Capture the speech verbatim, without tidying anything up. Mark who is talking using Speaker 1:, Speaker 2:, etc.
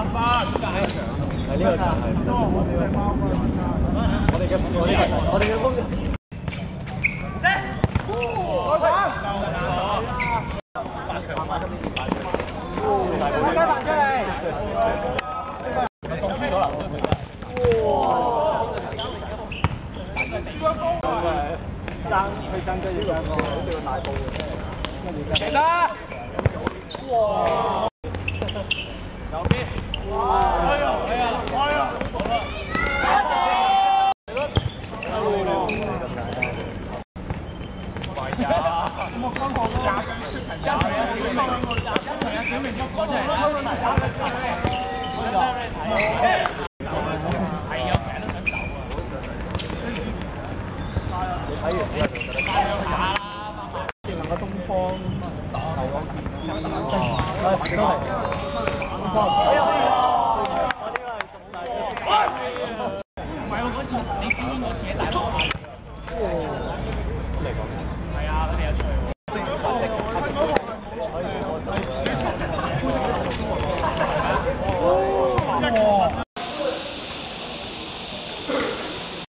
Speaker 1: 係呢個就係我哋嘅我哋嘅我哋嘅工。爭去爭咗呢兩個，好似個大埔嘅啫。其他，哇！右邊，哇！哎呀，哎呀，哎呀，好啦，係咯，係啊，咁我剛學咯，一場有小明，一場有小明捉過出嚟啦，係有成日都想走啊！你睇完之後就覺得加油打啦，即係能夠東方投嗰件，係都係東方。